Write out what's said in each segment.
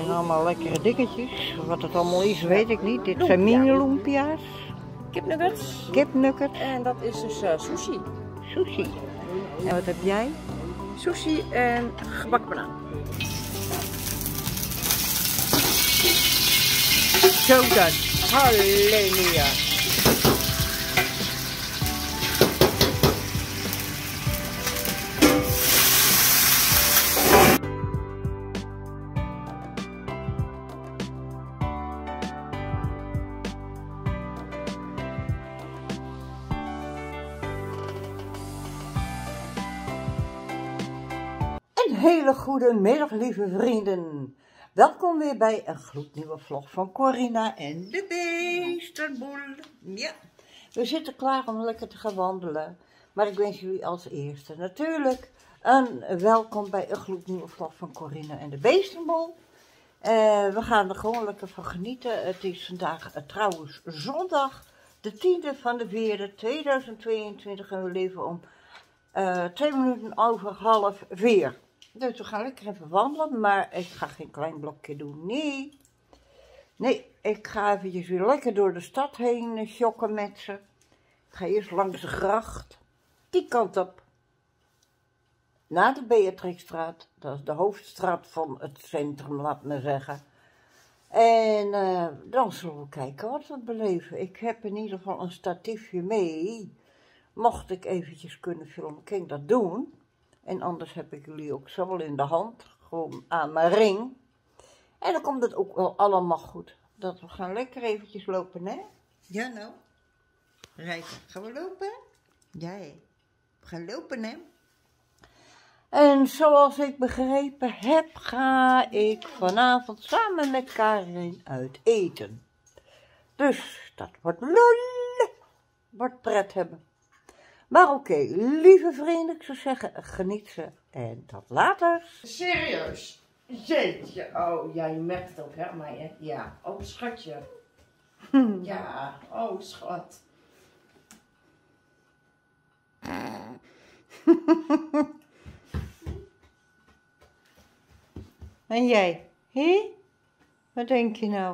zijn allemaal lekkere dingetjes. Wat het allemaal is, weet ik niet. Dit zijn mini-lumpia's. Kipnuggets. Kipnuggets. En dat is dus sushi. Sushi. En wat heb jij? Sushi en gebakken banaan. Zo dan. Halleluja. Een hele goede middag, lieve vrienden. Welkom weer bij een gloednieuwe vlog van Corina en de Beestenboel. Ja, we zitten klaar om lekker te gaan wandelen. Maar ik wens jullie als eerste natuurlijk een welkom bij een gloednieuwe vlog van Corina en de Beestenboel. We gaan er gewoon lekker van genieten. Het is vandaag trouwens zondag, de 10e van de 4e 2022 en we leven om 2 minuten over 3:30. Dus we gaan lekker even wandelen, maar ik ga geen klein blokje doen, nee. Nee, ik ga eventjes weer lekker door de stad heen sjokken met ze. Ik ga eerst langs de gracht, die kant op. Naar de Beatrixstraat, dat is de hoofdstraat van het centrum, laat me zeggen. En dan zullen we kijken wat we beleven. Ik heb in ieder geval een statiefje mee. Mocht ik eventjes kunnen filmen, kan ik dat doen. En anders heb ik jullie ook zo wel in de hand, gewoon aan mijn ring. En dan komt het ook wel allemaal goed. Dat we gaan lekker eventjes lopen, hè? Ja nou. Rijken. Gaan we lopen? Ja, we gaan lopen, hè? En zoals ik begrepen heb, ga ik vanavond samen met Karin uit eten. Dus dat wordt lol. Wordt pret hebben. Maar oké, lieve vrienden, ik zou zeggen, geniet ze en tot later. Serieus? Jeetje. Oh, ja, je merkt het ook, hè, maar ja. Oh, schatje. Ja, oh, schat. En jij? Hé? Wat denk je nou?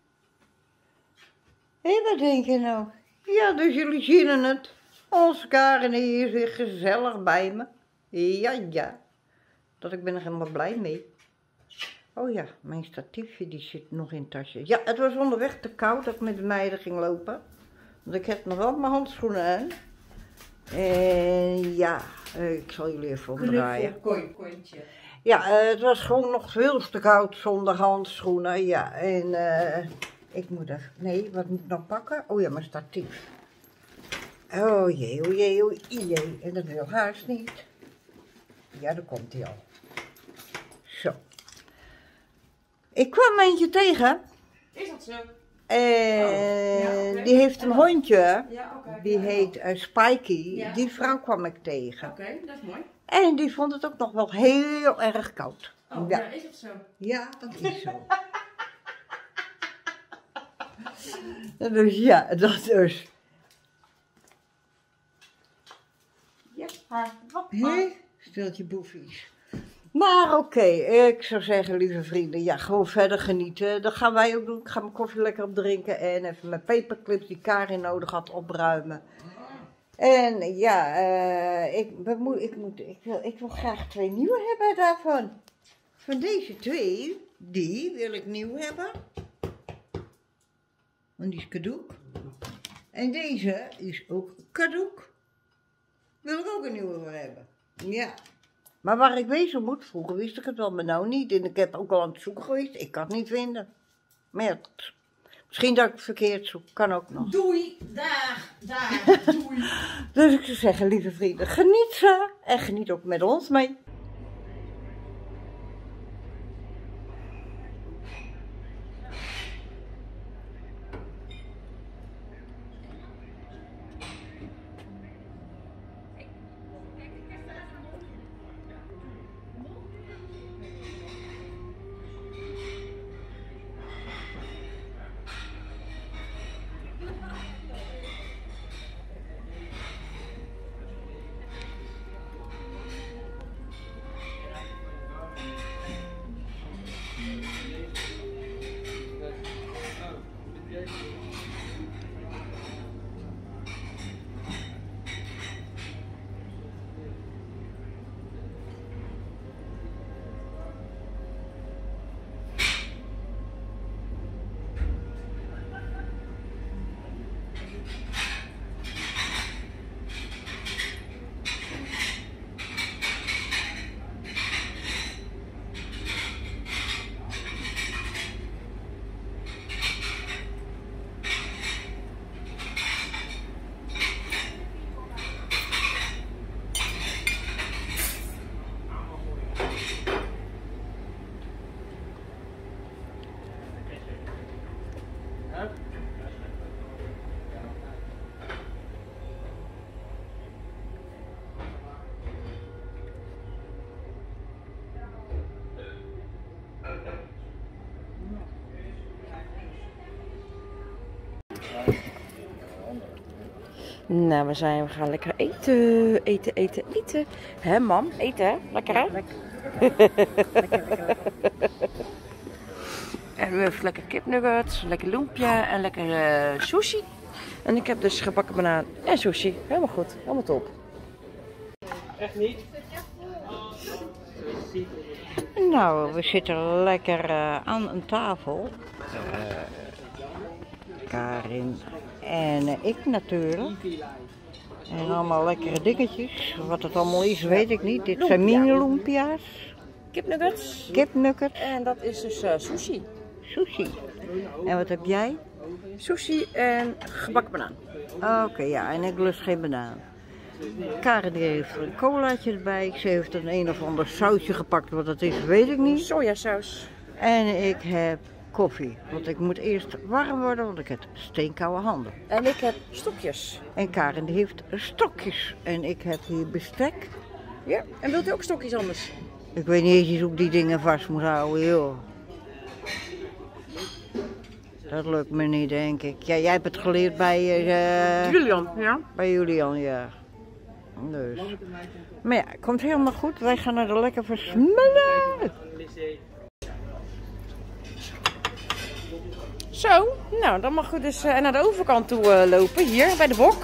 Hé, wat denk je nou? Ja, dus jullie zien het. Ons Karin hier zit gezellig bij me. Ja, ja. Dat ik ben er helemaal blij mee. Oh ja, mijn statiefje die zit nog in het tasje. Ja, het was onderweg te koud dat ik met de meiden ging lopen. Want ik heb nog wel mijn handschoenen aan. En ja, ik zal jullie even omdraaien. Kontje. Ja, het was gewoon nog veel te koud zonder handschoenen. Ja, en ik moet even... Nee, wat moet ik nou pakken? Oh ja, mijn statief. Oh jee, oh jee, oh jee. En dat wil haast niet. Ja, daar komt hij al. Zo. Ik kwam eentje tegen. Is dat zo? En die heeft een hondje. Ja, oké. Die heet Spikey. Ja. Die vrouw kwam ik tegen. Oké, dat is mooi. En die vond het ook nog wel heel erg koud. Oh, Ja. ja, is dat zo? Ja, dat is zo. Dus ja, dat dus. Ja. Hé, steltje boefies. Maar oké, ik zou zeggen, lieve vrienden, ja, gewoon verder genieten. Dat gaan wij ook doen. Ik ga mijn koffie lekker op drinken en even mijn paperclips die Karin nodig had opruimen. En ja, ik wil graag 2 nieuwe hebben daarvan. Van deze 2, die wil ik nieuw hebben. Want die is cadoek. En deze is ook cadoek. Wil ik ook een nieuwe voor hebben. Ja. Maar waar ik wezen moet, vroeger wist ik het wel, maar nou niet. En ik heb ook al aan het zoeken geweest, ik kan het niet vinden. Maar ja, misschien dat ik het verkeerd zoek, kan ook nog. Doei, dag, doei. Dus ik zou zeggen, lieve vrienden, geniet ze en geniet ook met ons mee. Nou, we gaan lekker eten. Eten. Hè, mam? Eten, hè? Lekker, hè? Lekker. En nu heeft lekker kipnuggets, lekker lumpia en lekker sushi. En ik heb dus gebakken banaan en sushi. Helemaal goed, helemaal top. Echt niet? Nou, we zitten lekker aan een tafel. Karin en ik natuurlijk. En allemaal lekkere dingetjes. Wat het allemaal is, weet ik niet. Dit zijn mini-lumpia's. Kipnuggets. Kipnuggets. En dat is dus sushi. Sushi. En wat heb jij? Sushi en gebakken banaan. Oké, ja, en ik lust geen banaan. Karin die heeft een colaatje erbij. Ze heeft een of ander sausje gepakt. Wat dat is, weet ik niet. Sojasaus. En ik heb koffie. Want ik moet eerst warm worden, want ik heb steenkoude handen. En ik heb stokjes. En Karin die heeft stokjes. En ik heb hier bestek. Ja, en wilt u ook stokjes anders? Ik weet niet eens hoe ik die dingen vast moet houden, joh. Dat lukt me niet, denk ik. Ja, jij hebt het geleerd bij... Julian, ja. Bij Julian, ja. Dus. Maar ja, het komt helemaal goed. Wij gaan er lekker versmellen. Zo, nou dan mag u dus naar de overkant toe lopen, hier bij de bok.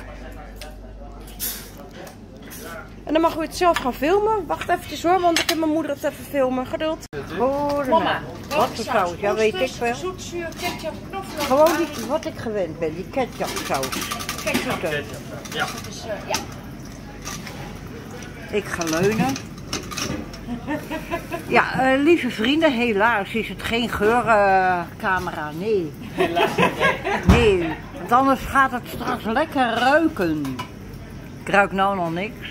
En dan mag u het zelf gaan filmen. Wacht eventjes hoor, want ik heb mijn moeder het even filmen. Geduld. Mama, wat voor saus? Ja, weet ik veel. Zoetzuur, ketchup, knoflook. Gewoon die, wat ik gewend ben, die ketchupsaus. Ketchup. Ja. Dus, ja. Ik ga leunen. Ja, lieve vrienden, helaas is het geen geurcamera, nee. Nee, want anders gaat het straks lekker ruiken. Ik ruik nou nog niks.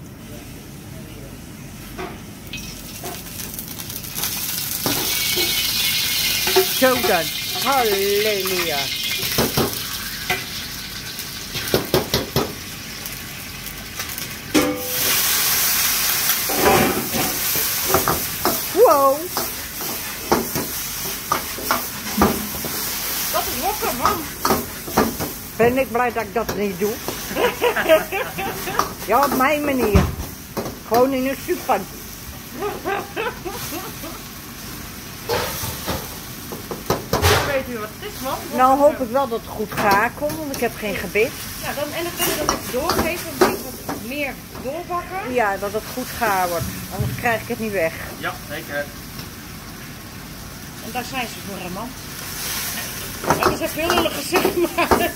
Zo dan, halleluja. Wow. Dat is wakker, man. Ben ik blij dat ik dat niet doe. Ja, op mijn manier. Gewoon in een soeppan. Weet u wat het is, man? Nou hoop ik wel dat het goed gaar komt, want ik heb geen gebit. Ja, dan, en dan kunnen we dat even doorgeven, een beetje wat meer doorbakken. Ja, dat het goed gaar wordt, anders krijg ik het niet weg. Ja, zeker. En daar zijn ze voor, hè, man. Dat is even heel lullig gezegd, maar...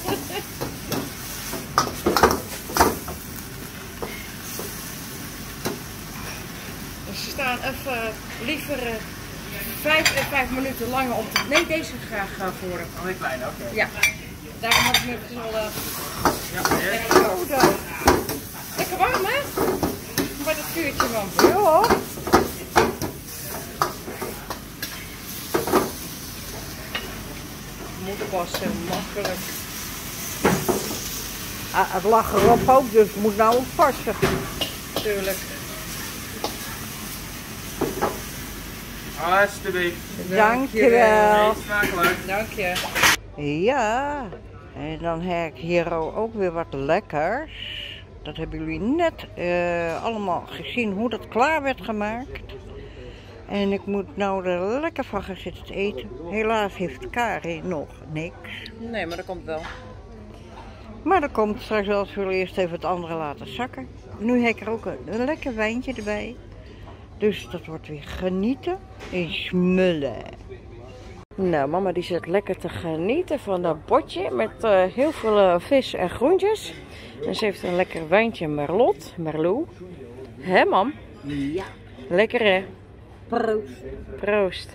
Dus ze staan even liever 5 minuten langer op te... Nee, deze graag voor. Oh, een kleine, oké. Ja, daarom had ik nu even al... Ja, lekker zo dan. Lekker warm, hè? Bij dat vuurtje, man. Ja. Moet passen, makkelijk. Ah, het lag erop ook, dus het moet nou oppassen. Tuurlijk. Alsjeblieft. Dankjewel. Eet smakelijk. Dank je. Ja, en dan heb ik hier ook weer wat lekkers. Dat hebben jullie net allemaal gezien hoe dat klaar werd gemaakt. En ik moet nou er lekker van gaan zitten te eten. Helaas heeft Karin nog niks. Nee, maar dat komt wel. Maar dat komt straks wel, als we eerst even het andere laten zakken. Nu heb ik er ook een lekker wijntje erbij. Dus dat wordt weer genieten en smullen. Nou, mama die zit lekker te genieten van dat bordje met heel veel vis en groentjes. En ze heeft een lekker wijntje Merlot. Hè, mam? Ja. Lekker, hè? Proost. Proost.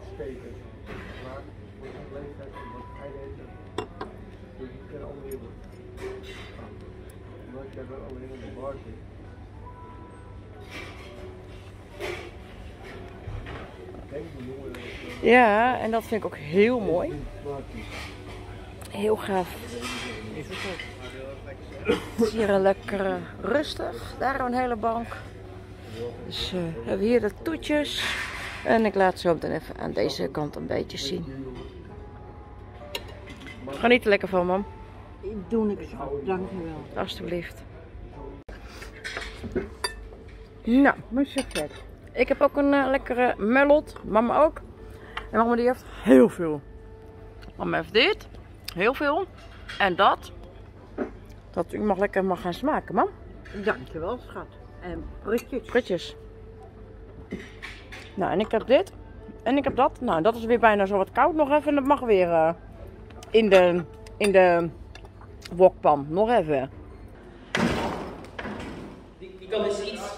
Ja, en dat vind ik ook heel mooi. Heel gaaf. Het is hier een lekker rustig. Daar een hele bank. Dus hebben we hier de toetjes. En ik laat zo meteen even aan deze kant een beetje zien. Geniet er lekker van, mam. Doe ik zo, dankjewel. Alsjeblieft. Nou, mijn succes. Ik heb ook een lekkere melot. Mama ook. En mama die heeft heel veel. Mama heeft dit. Heel veel. En dat. Dat u mag lekker gaan smaken, mam. Dankjewel, schat. En prutjes. Prutjes. Nou, en ik heb dit. En ik heb dat. Nou, dat is weer bijna zo wat koud nog even. En dat mag weer in de wokpan. Nog even. Die kan dus iets.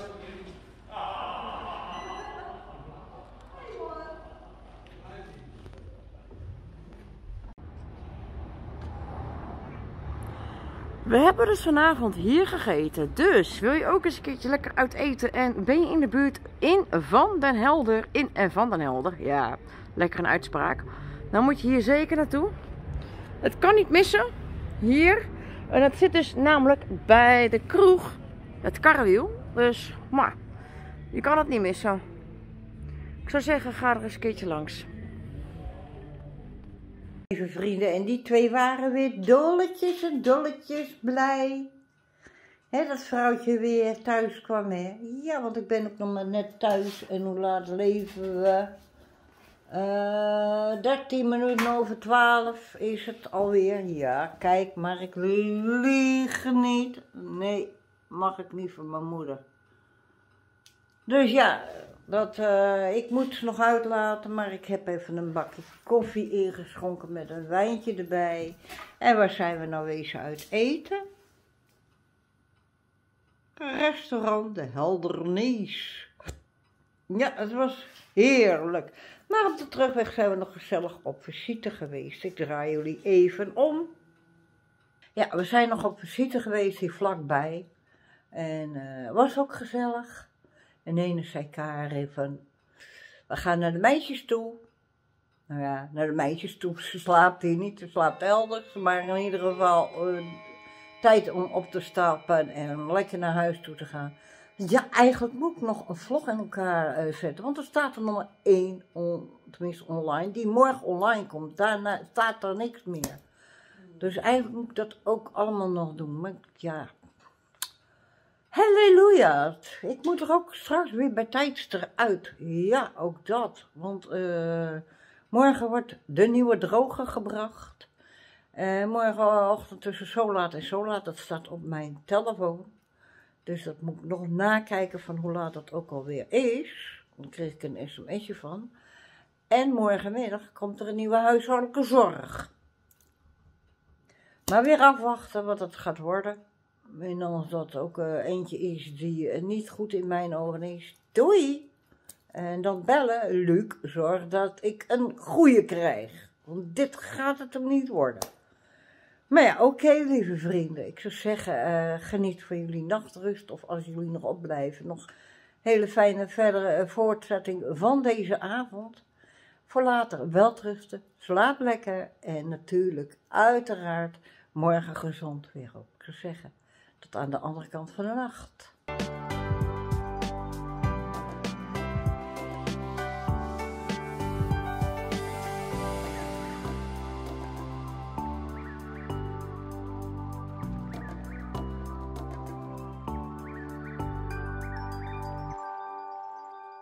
We hebben dus vanavond hier gegeten. Dus wil je ook eens een keertje lekker uit eten en ben je in de buurt in Van den Helder. In en Van den Helder. Ja, lekker een uitspraak. Dan moet je hier zeker naartoe. Het kan niet missen. Hier. En het zit dus namelijk bij de kroeg. Het Karrewiel. Dus, maar, je kan het niet missen. Ik zou zeggen, ga er eens een keertje langs. Lieve vrienden, en die twee waren weer dolletjes en dolletjes blij. Hè, dat vrouwtje weer thuis kwam, hè. Ja, want ik ben ook nog maar net thuis. En hoe laat leven we? 13 minuten over 12 is het alweer. Ja, kijk, maar ik lieg niet. Nee, mag ik niet van mijn moeder. Dus ja, ik moet ze nog uitlaten, maar ik heb even een bakje koffie ingeschonken met een wijntje erbij. En waar zijn we nou wezen uit eten? Restaurant De Heldernees. Ja, het was heerlijk. Maar op de terugweg zijn we nog gezellig op visite geweest. Ik draai jullie even om. Ja, we zijn nog op visite geweest hier vlakbij. En was ook gezellig. En ene zei Karin van, we gaan naar de meisjes toe. Nou ja, naar de meisjes toe. Ze slaapt hier niet, ze slaapt elders. Maar in ieder geval tijd om op te stappen en lekker naar huis toe te gaan. Ja, eigenlijk moet ik nog een vlog in elkaar zetten. Want er staat er nog maar één, tenminste online, die morgen online komt. Daarna staat er niks meer. Dus eigenlijk moet ik dat ook allemaal nog doen. Maar ja... Halleluja, ik moet er ook straks weer bij tijds eruit. Ja, ook dat. Want morgen wordt de nieuwe droger gebracht. Morgenochtend tussen zo laat en zo laat, dat staat op mijn telefoon. Dus dat moet ik nog nakijken van hoe laat dat ook alweer is. Dan kreeg ik een sms'je van. En morgenmiddag komt er een nieuwe huishoudelijke zorg. Maar weer afwachten wat het gaat worden. En als dat ook eentje is die niet goed in mijn ogen is, doei! En dan bellen, Luc, zorg dat ik een goeie krijg. Want dit gaat het hem niet worden. Maar ja, oké, lieve vrienden. Ik zou zeggen, geniet van jullie nachtrust. Of als jullie nog opblijven, nog hele fijne verdere voortzetting van deze avond. Voor later welterusten, slaap lekker. En natuurlijk, uiteraard, morgen gezond weer op. Ik zou zeggen, tot aan de andere kant van de nacht.